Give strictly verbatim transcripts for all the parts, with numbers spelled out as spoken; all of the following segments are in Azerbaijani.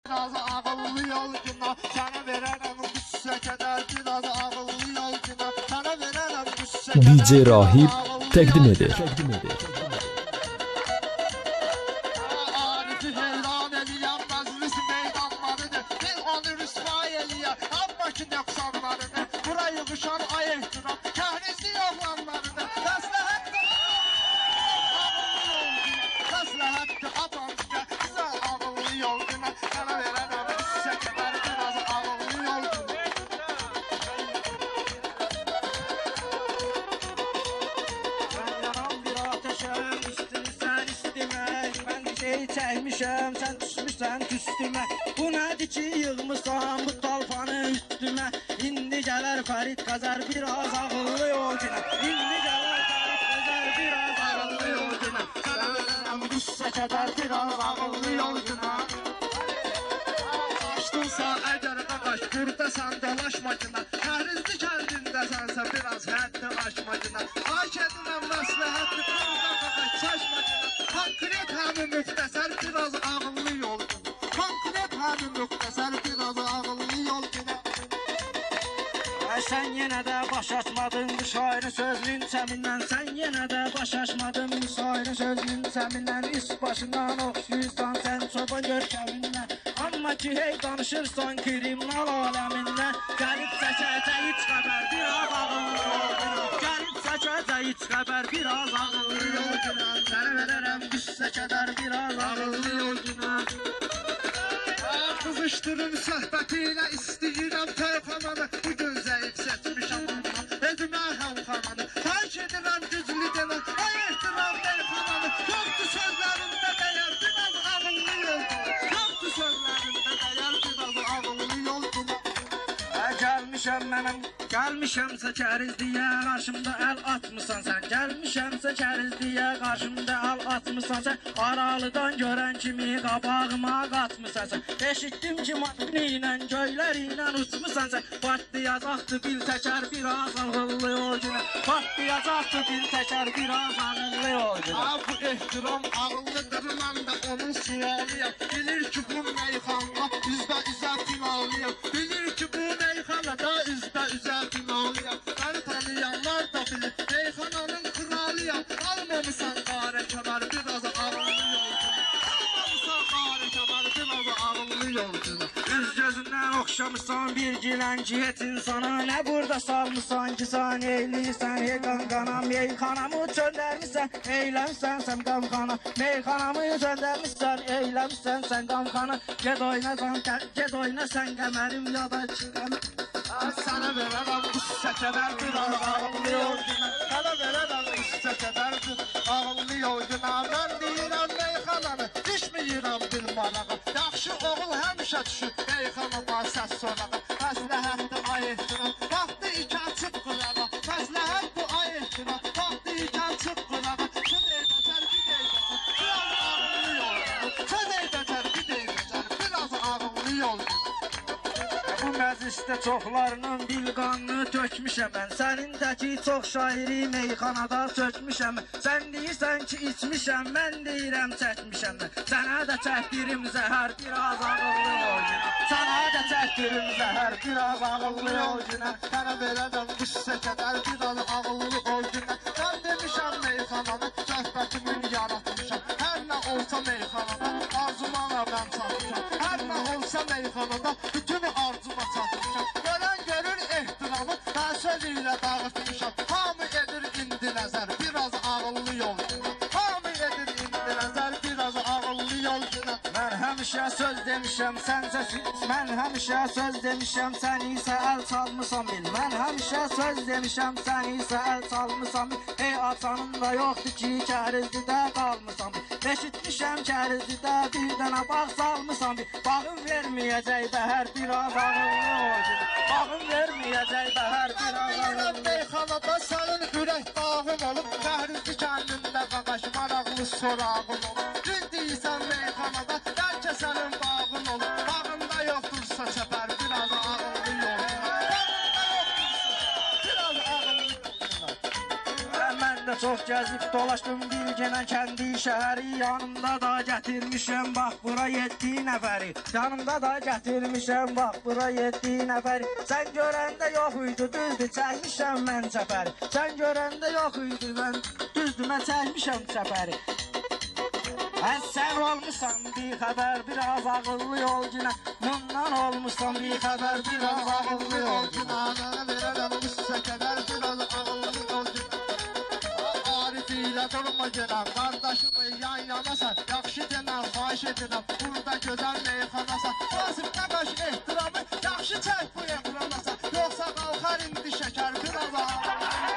Biraz ağıllı yol günah, sana verərəm qüssə kədər. Biraz ağıllı yol günah, sana verərəm qüssə kədər. دی جی Rahib təqdim edir. Arifi heyran eləyəm, məclis meydanlarını, bir onu rüsvay eləyəm, amma ki nöqsanlarını, bura yığışan ay ehtiram, kəhrizi yoxlanlarını, məsləhətdir, məsləhətdir, atam sizə, bizə ağıllı yol günə, sana verərəm qüssə kədər, biraz ağıllı yol günə. Çəkmişəm, sən düşmüşsən üstümə. Bu nədir ki, yığmışsan bu talfanı üstümə. İndi gələr Fərid Qəzər, biraz ağıllı yol günə. İndi gələr Fərid Qəzər, biraz ağıllı yol günə. Sənə verərəm qüssə kədər, biraz ağıllı yol günə. Açdınsa əgər qaqaş, buradasan dolaşmacına. Kərizli kəndindəsənsə, biraz həddi aşmacına. Ay kədinəm məsləhətli, burada qaqaş, çaşmacına. Konkret həmin müxtəsər, biraz ağıllı yol günə. Konkret həmin müxtəsər, biraz ağıllı yol günə. Sən yenə də baş açmadın bu şairin sözünün səmindən. Sən yenə də baş açmadın bu şairin sözünün səmindən. Üst başından oxşuyursan sən çoban görkəmindən. Amma ki hey danışırsan kriminal aləmindən. Gəlib çəkəcə heç xəbər, biraz ağıllı yol günə. Gəlib çəkəcə heç xəbər, biraz ağıllı yol günə. Sənə verərəm qüssə kədər, biraz ağıllı yol günə. Qızışdırım söhbətinə istəyirəm tərxananı. Bugün zəif seçmişəm amma özümə həmxananı. Fark edirəm güclü demə, ay ehtiram tərxananı. Yoxdur sözlərində dəyər, biraz ağıllı yol günə. Yoxdur sözlərində dəyər, biraz ağıllı yol günə. Gəlmişəm mənəm, gəlmişəmsə kərizliyə, qarşımda əl atmısan sən. Gəlmişəmsə kərizliyə, qarşımda əl atmısan sən. Aralıdan görən kimi qabağıma qatmısan sən. Eşitdim ki maşını ilə, göylər ilə uçmusan sən. Partlayacaqdı bil təkər, biraz ağıllı yol günə. Partlayacaqdı bil təkər, biraz ağıllı yol günə. Bu ehtiram ağıllıdır, mən də onun sualıyam. Bilir ki bu meyxanla üzbə üzə finalıyam. Bilir ki bu meyxanada üzbə üzə finalıyam. Məni tanıyanlar da bilir, meyxananın kralıyam. Almamısan qarə kəmər, biraz ağıllı yol günə. Almamısan qarə kəmər, biraz ağıllı yol günə. Üz gözündən oxşamışsan bir gilən ki, heç insana. Nə burada salmışsan ki, sən eyliysən, ey qanqana. Meyxanamı çöndərmişsən, eyləmişsən sən qamxana. Meyxanamı çöndərmişsən, eyləmişsən sən qamxana. Ged oynasan, ged oynasan qəmərim ya da ki qəmər. Sənə verərəm qüssə kədər, biraz ağıllı yol günə. Sənə verərəm qüssə kədər, ağıllı yol günə. Mən deyirəm meyxananı, düşməyirəm bilmanağa. Yaxşı oğul həmişə düşür meyxanama səs sonağa. Məsləhətdir ay ehtiram, vaxtı ikən çıx qırağa. Məsləhətdir ay ehtiram, vaxtı ikən çıx qırağa. Söz eydəcər, bir eydəcər, biraz ağıllı yol günə. Söz eydəcər, bir eydəcər, biraz ağıllı yol günə. Bu məclisdə çoxlarının bilqanını tökmüşəm mən. Sənin təki çox şairi meyxanada sökmüşəm mən. Sən deyirsən ki içmişəm, mən deyirəm çəkmişəm mən. Sənə də çəkdirim zəhər, biraz ağıllı yol günə. Sənə də çəkdirim zəhər, biraz ağıllı yol günə. Sənə verərəm qüssə kədər, biraz ağıllı yol günə. Mən demişəm meyxananı, söhbətimin yaratmışam. Hər nə olsa meyxanada, arzumana mən çatmışam. Hər nə olsa meyxanada, bütün arzuma çatmışam. Görən görür ehtiramı, mən söz ilə dağıtmışam. Hamı edir indi nəzər, biraz ağıllı yol günə. Hamı edir indi nəzər, biraz ağıllı yol günə. Mən həmişə söz demişəm, sənsə mən həmişə söz demişəm, sən isə əl çalmısan bil. Mən həmişə söz demişəm, sən isə əl çalmısan bil. Ey açanın da yoxdur ki, kərizlidə qalmısan bil. Eşitmişəm kərizlidə bir dənə bağ salmısan bil. Bağım verməyəcək bəhər, biraz ağıllı yol günə. Bağım verməyəcək bəhər, biraz ağıllı yol günə. Meyxanada sənin ürək dağın olub, kərizli kəndində qaqaş maraqlı sorağın olub. Düz deyirsən meyxanada, bəlkə sənin bağın olub. Bağında yoxdursa çəpər, biraz ağıllı yol günə. Bağında yoxdursa, biraz ağıllı yol günə. Mən də çox gəzib dolaşdım bilgənə kəndi şəhəri. Yanımda da gətirmişəm bax bura yeddi nəfəri. Yanımda da gətirmişəm bax bura yeddi nəfəri. Sən görəndə yox idi düzdür çəkmişəm mən çəpəri. Sən görəndə yox idi mən düzdür mən çəkmişəm çəpəri. Ən sən olmuşsan bir xəbər biraz ağıllı yol günə. Bundan olmuşsan bir xəbər biraz ağıllı yol günə. Verərəm qıssa qədər biraz ağıllı yol günə. Arif ilə durma gələm, qardaşımı yan yanasan. Yaxşı denən, xahiş edirəm, burada gözəl meyxanasan. Nasib nəqaş ehtiramı, yaxşı çək bu ekranasan. Yoxsa qalxar indi şəkər biraz ağıllı.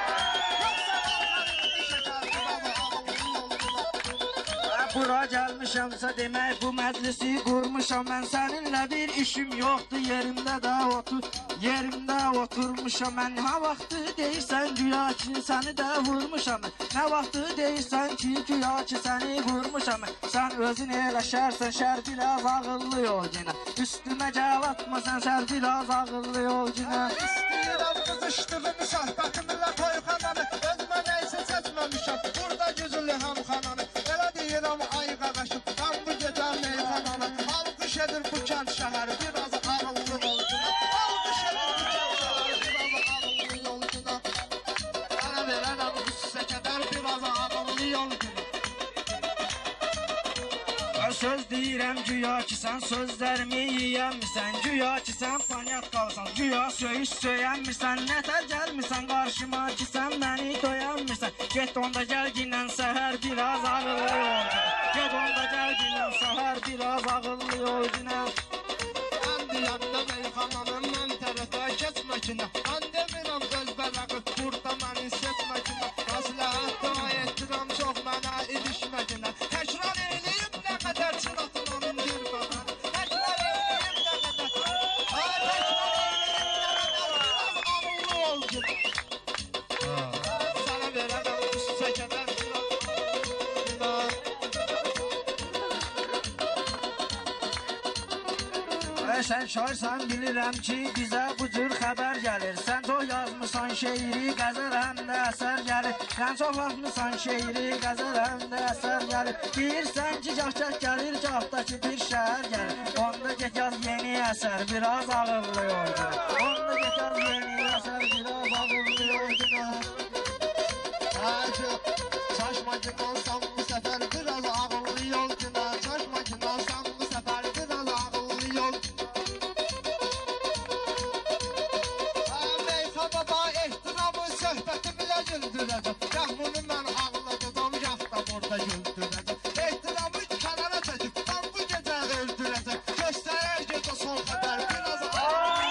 Bura gəlmişəmsə demək bu məclisi qurmuşam. Mən səninlə bir işim yoxdur, yerimdə də otur, yerimdə oturmuşam. Mən nə vaxtı deyirsən güya ki səni də vurmuşam. Nə vaxtı deyirsən ki güya ki səni vurmuşam. Sən özün elə şərsən, şər biraz ağıllı yol günə. Üstümə gəl atmasan şər biraz ağıllı yol günə. İstəyirəm qızışdığını, söhbətimlə toyxananı. Özümə nəysə seçməmişəm, burada güzülü həmxananı. Deyirəm ay qaqaşım, mən bu gecə meyxananı. Alqış edir bu kənd şəhəri, biraz ağıllı yol günə. Alqış edir bu kənd şəhəri, biraz ağıllı yol günə. Mənə verərəm qüssə qədər, biraz ağıllı yol günə. Söz deyirəm güya ki sən sözlərimi yiyəmmirsən. Güya ki sən panyat qalsan, güya söyüş söyəmmirsən. Nətər gəlmirsən qarşıma ki sən məni döyəmmirsən. Get onda gəl ginən səhər biraz ağıllı yol günə. Get onda gəl ginən səhər biraz ağıllı yol günə. Mən deyəndə meyxananın mən tərəfə keçməkinə. Mən demirəm öz bələqi, burada məni seçməkinə. Məsləhət dua etdirəm çox mənə ilişməkinə. Təkrar eləyim nə qədər çıraqına mindirmə məni. Təkrar eləyim nə qədər, ay təkrar eləyim nə qədər, biraz ağıllı ol günə. Sənə verərəm qüssə qədər, biraz Sən şairsən bilirəm ki bizə bu cür xəbər gəlir. Sən çox yazmışsan şeiri, qəzəl həm də əsər gəlir. Sən çox yazmışsan şeiri, qəzəl həm də əsər gəlir. Deyirsən ki gah gəh gəlir, gah da ki bir şəhər gəlir. Onda get yaz yeni əsər, biraz ağıllı yol günə. Onda get yaz yeni əsər, biraz ağıllı yol günə. Çaşma ki olsam bu səfər biraz ağıllı yol günə. Çaşma ki olsam bu səfər biraz ağıllı yol günə. Söhbətimlə güldürəcəm. Gah bunu mən ağladacam, gah da burada güldürəcəm. Ehtiramı kənara çəkib, mən bu gecə öldürəcəm. Göstərər gecə son xəbər, biraz ağıllı.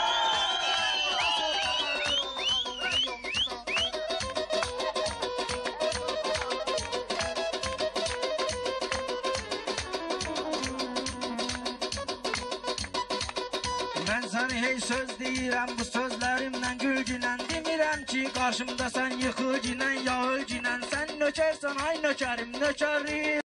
Mən səni hey söz deyirəm, bu sözlərimlə gülginən. Demirəm ki qarşımda sən yıxıl ginən, ya öl ginən. Sən nökərsən ay nökərim, nökərim.